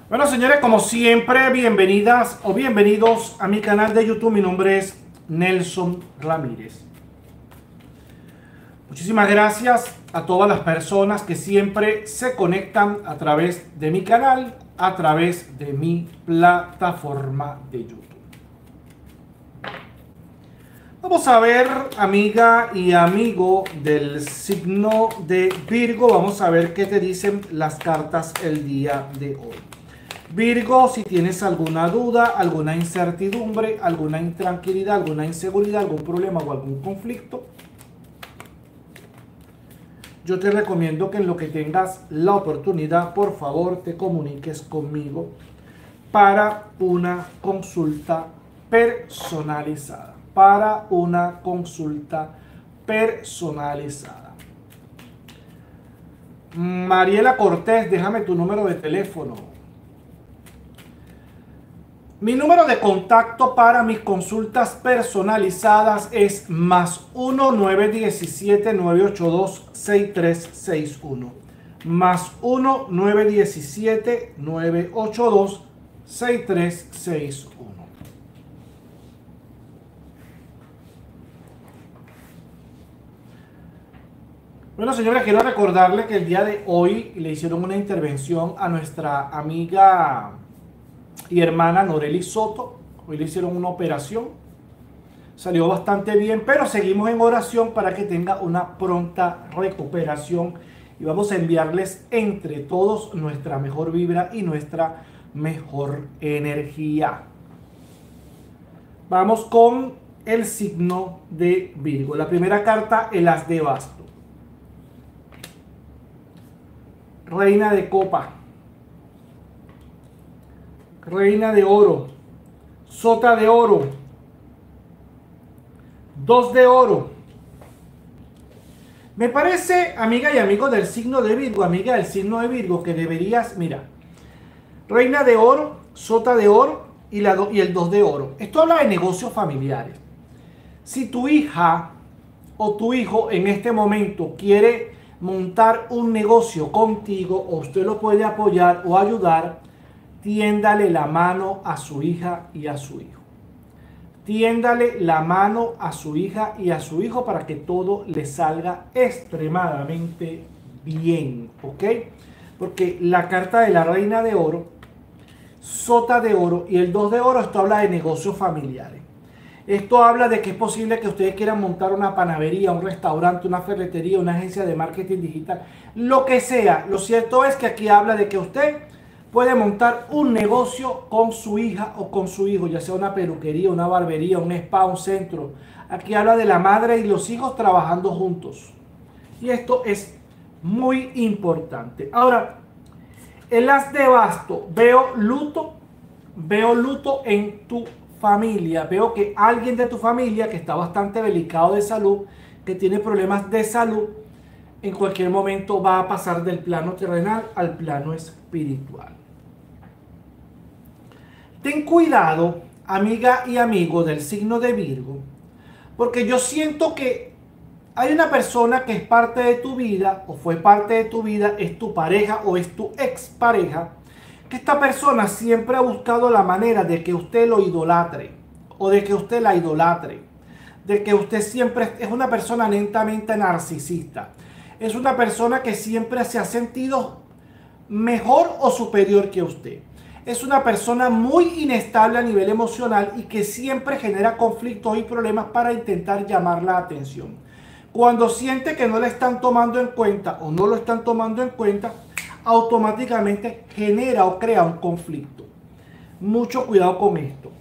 Bueno, señores, como siempre, bienvenidas o bienvenidos a mi canal de YouTube. Mi nombre es Nelson Ramírez. Muchísimas gracias a todas las personas que siempre se conectan a través de mi canal, a través de mi plataforma de YouTube. Vamos a ver, amiga y amigo del signo de Virgo, vamos a ver qué te dicen las cartas el día de hoy. Virgo, si tienes alguna duda, alguna incertidumbre, alguna intranquilidad, alguna inseguridad, algún problema o algún conflicto, yo te recomiendo que en lo que tengas la oportunidad, por favor, te comuniques conmigo para una consulta personalizada. Para una consulta personalizada. Mariela Cortés, déjame tu número de teléfono. Mi número de contacto para mis consultas personalizadas es +1 917 982 6361. +1 917 982 6361. Bueno, señores, quiero recordarle que el día de hoy le hicieron una intervención a nuestra amiga y hermana Noreli Soto. Hoy le hicieron una operación. Salió bastante bien, pero seguimos en oración para que tenga una pronta recuperación. Y vamos a enviarles entre todos nuestra mejor vibra y nuestra mejor energía. Vamos con el signo de Virgo. La primera carta, el As de Bastos. Reina de copa, reina de oro, sota de oro, 2 de oro. Me parece, amiga y amigo del signo de Virgo, amiga del signo de Virgo, que deberías, mira, reina de oro, sota de oro y el 2 de oro. Esto habla de negocios familiares. Si tu hija o tu hijo en este momento quiere montar un negocio contigo, o usted lo puede apoyar o ayudar, tiéndale la mano a su hija y a su hijo. Tiéndale la mano a su hija y a su hijo para que todo le salga extremadamente bien, ¿ok? Porque la carta de la reina de oro, sota de oro y el 2 de oro, esto habla de negocios familiares. Esto habla de que es posible que ustedes quieran montar una panadería, un restaurante, una ferretería, una agencia de marketing digital, lo que sea. Lo cierto es que aquí habla de que usted puede montar un negocio con su hija o con su hijo, ya sea una peluquería, una barbería, un spa, un centro. Aquí habla de la madre y los hijos trabajando juntos. Y esto es muy importante. Ahora, el As de Bastos, veo luto en tu familia. Veo que alguien de tu familia que está bastante delicado de salud, que tiene problemas de salud, en cualquier momento va a pasar del plano terrenal al plano espiritual. Ten cuidado, amiga y amigo del signo de Virgo, porque yo siento que hay una persona que es parte de tu vida o fue parte de tu vida, es tu pareja o es tu expareja, que esta persona siempre ha buscado la manera de que usted lo idolatre o de que usted la idolatre, de que usted siempre es una persona netamente narcisista, es una persona que siempre se ha sentido mejor o superior que usted, es una persona muy inestable a nivel emocional y que siempre genera conflictos y problemas para intentar llamar la atención. Cuando siente que no le están tomando en cuenta o no lo están tomando en cuenta, automáticamente genera o crea un conflicto. Mucho cuidado con esto.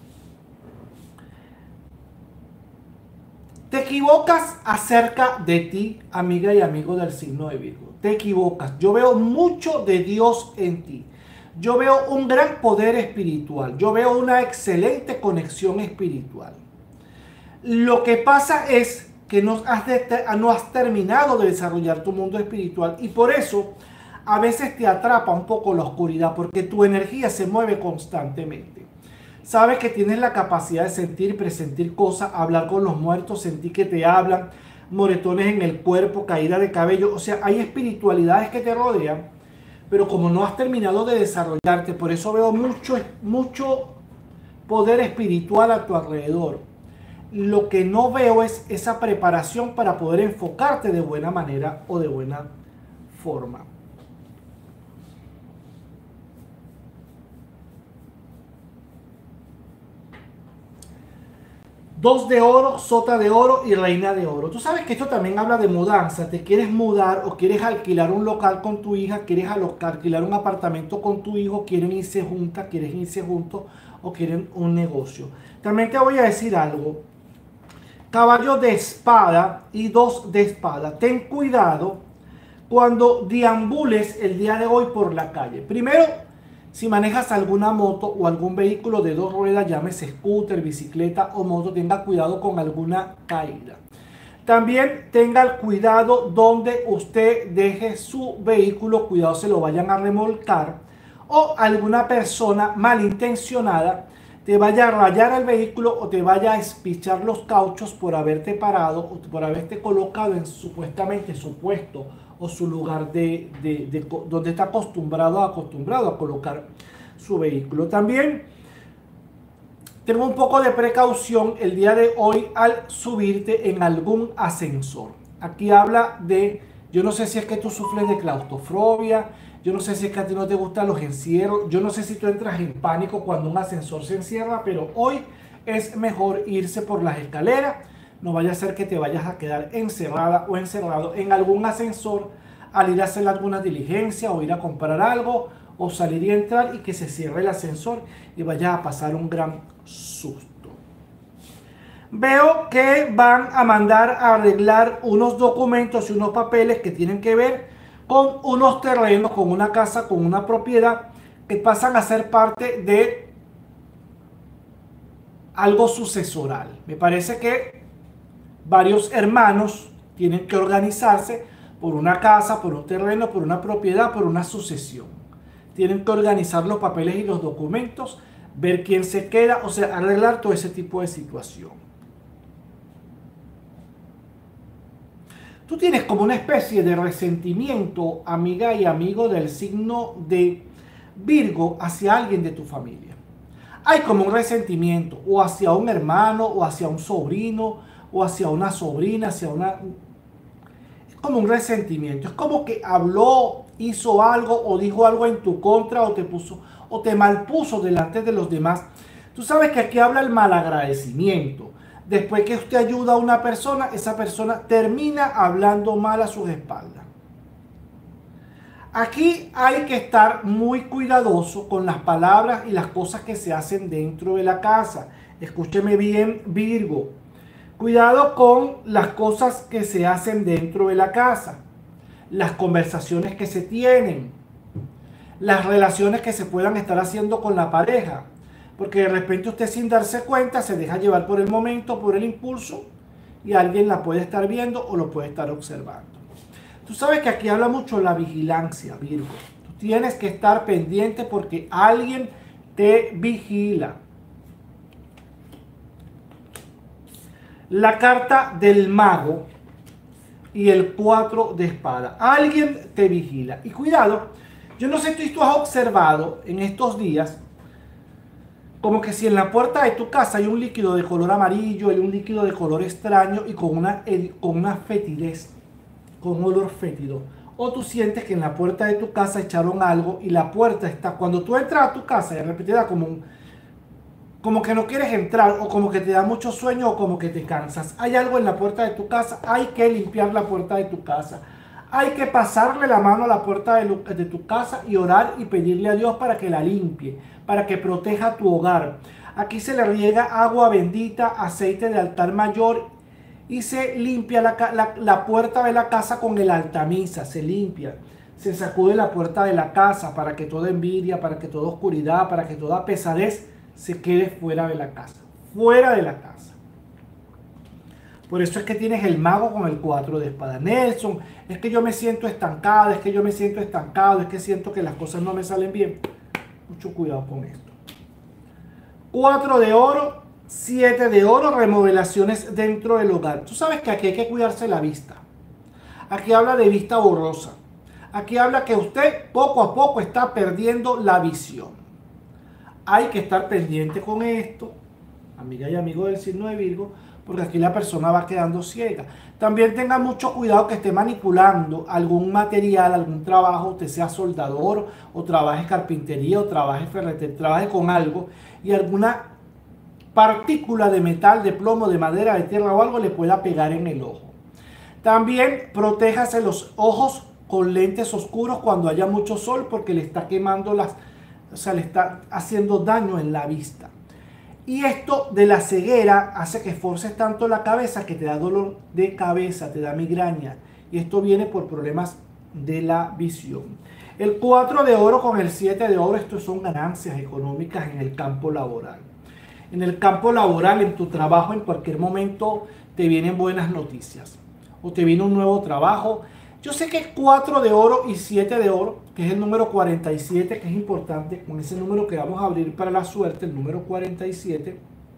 Te equivocas acerca de ti, amiga y amigo del signo de Virgo. Te equivocas. Yo veo mucho de Dios en ti. Yo veo un gran poder espiritual. Yo veo una excelente conexión espiritual. Lo que pasa es que no has terminado de desarrollar tu mundo espiritual y por eso a veces te atrapa un poco la oscuridad porque tu energía se mueve constantemente. Sabes que tienes la capacidad de sentir, presentir cosas, hablar con los muertos, sentir que te hablan, moretones en el cuerpo, caída de cabello. O sea, hay espiritualidades que te rodean, pero como no has terminado de desarrollarte, por eso veo mucho poder espiritual a tu alrededor. Lo que no veo es esa preparación para poder enfocarte de buena manera o de buena forma. Dos de oro, sota de oro y reina de oro. Tú sabes que esto también habla de mudanza. Te quieres mudar o quieres alquilar un local con tu hija, quieres alquilar un apartamento con tu hijo, quieren irse juntas, quieres irse juntos o quieren un negocio. También te voy a decir algo. Caballo de espada y 2 de espada. Ten cuidado cuando deambules el día de hoy por la calle. Primero, si manejas alguna moto o algún vehículo de 2 ruedas, llámese scooter, bicicleta o moto, tenga cuidado con alguna caída. También tenga cuidado donde usted deje su vehículo, cuidado se lo vayan a remolcar o alguna persona malintencionada te vaya a rayar el vehículo o te vaya a espichar los cauchos por haberte parado o por haberte colocado en supuestamente su puesto o su lugar donde está acostumbrado a colocar su vehículo. También tengo un poco de precaución el día de hoy al subirte en algún ascensor. Aquí habla de, yo no sé si es que tú sufres de claustrofobia, yo no sé si es que a ti no te gustan los encierros, yo no sé si tú entras en pánico cuando un ascensor se encierra, pero hoy es mejor irse por las escaleras. No vaya a ser que te vayas a quedar encerrada o encerrado en algún ascensor al ir a hacer alguna diligencia o ir a comprar algo o salir y entrar y que se cierre el ascensor y vayas a pasar un gran susto. Veo que van a mandar a arreglar unos documentos y unos papeles que tienen que ver con unos terrenos, con una casa, con una propiedad que pasan a ser parte de algo sucesoral. Me parece que varios hermanos tienen que organizarse por una casa, por un terreno, por una propiedad, por una sucesión. Tienen que organizar los papeles y los documentos, ver quién se queda, o sea, arreglar todo ese tipo de situación. Tú tienes como una especie de resentimiento, amiga y amigo del signo de Virgo, hacia alguien de tu familia. Hay como un resentimiento, o hacia un hermano, o hacia un sobrino, o hacia una sobrina, hacia una... Es como un resentimiento, es como que habló, hizo algo, o dijo algo en tu contra, o te puso, o te malpuso delante de los demás. Tú sabes que aquí habla el malagradecimiento. Después que usted ayuda a una persona, esa persona termina hablando mal a sus espaldas. Aquí hay que estar muy cuidadoso con las palabras y las cosas que se hacen dentro de la casa. Escúcheme bien, Virgo. Cuidado con las cosas que se hacen dentro de la casa. Las conversaciones que se tienen. Las relaciones que se puedan estar haciendo con la pareja. Porque de repente usted sin darse cuenta se deja llevar por el momento, por el impulso, y alguien la puede estar viendo o lo puede estar observando. Tú sabes que aquí habla mucho la vigilancia, Virgo. Tú tienes que estar pendiente porque alguien te vigila. La carta del mago y el 4 de espada. Alguien te vigila. Y cuidado, yo no sé si tú has observado en estos días como que si en la puerta de tu casa hay un líquido de color amarillo, hay un líquido de color extraño y con una fetidez, con un olor fétido. O tú sientes que en la puerta de tu casa echaron algo y la puerta está, cuando tú entras a tu casa, de repente da como que no quieres entrar o como que te da mucho sueño o como que te cansas. Hay algo en la puerta de tu casa, hay que limpiar la puerta de tu casa. Hay que pasarle la mano a la puerta de tu casa y orar y pedirle a Dios para que la limpie, para que proteja tu hogar. Aquí se le riega agua bendita, aceite de altar mayor y se limpia la puerta de la casa con el altamisa, se limpia. Se sacude la puerta de la casa para que toda envidia, para que toda oscuridad, para que toda pesadez se quede fuera de la casa. Fuera de la casa. Por eso es que tienes el mago con el 4 de espada. Nelson, es que yo me siento estancada, es que yo me siento estancado, es que siento que las cosas no me salen bien. Mucho cuidado con esto. 4 de oro, 7 de oro, remodelaciones dentro del hogar. Tú sabes que aquí hay que cuidarse la vista. Aquí habla de vista borrosa. Aquí habla que usted poco a poco está perdiendo la visión. Hay que estar pendiente con esto, amiga y amigo del signo de Virgo, porque aquí la persona va quedando ciega. También tenga mucho cuidado que esté manipulando algún material, algún trabajo, usted sea soldador o trabaje carpintería o trabaje ferretería, trabaje con algo y alguna partícula de metal, de plomo, de madera, de tierra o algo le pueda pegar en el ojo. También protéjase los ojos con lentes oscuros cuando haya mucho sol porque le está quemando o sea, le está haciendo daño en la vista. Y esto de la ceguera hace que esforces tanto la cabeza que te da dolor de cabeza, te da migraña. Y esto viene por problemas de la visión. El 4 de oro con el 7 de oro, estos son ganancias económicas en el campo laboral. En el campo laboral, en tu trabajo, en cualquier momento te vienen buenas noticias. O te viene un nuevo trabajo. Yo sé que 4 de oro y 7 de oro, que es el número 47, que es importante, con ese número que vamos a abrir para la suerte, el número 47.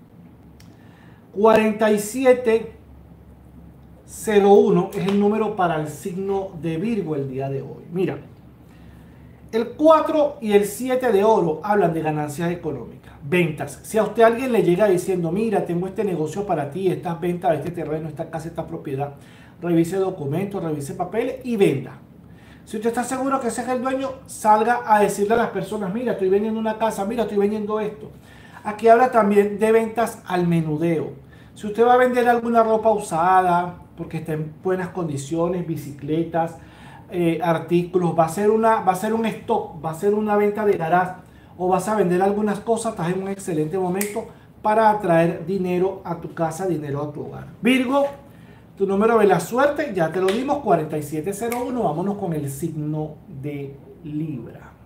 4701 es el número para el signo de Virgo el día de hoy. Mira, el 4 y el 7 de oro hablan de ganancias económicas, ventas. Si a usted alguien le llega diciendo, mira, tengo este negocio para ti, estas ventas de este terreno, esta casa, esta propiedad, revise documentos, revise papeles y venda. Si usted está seguro que ese es el dueño, salga a decirle a las personas, mira, estoy vendiendo una casa, mira, estoy vendiendo esto. Aquí habla también de ventas al menudeo. Si usted va a vender alguna ropa usada, porque está en buenas condiciones, bicicletas, artículos, va a ser un stock, va a ser una venta de garage, o vas a vender algunas cosas, estás en un excelente momento para atraer dinero a tu casa, dinero a tu hogar. Virgo, tu número de la suerte, ya te lo dimos, 4701. Vámonos con el signo de Libra.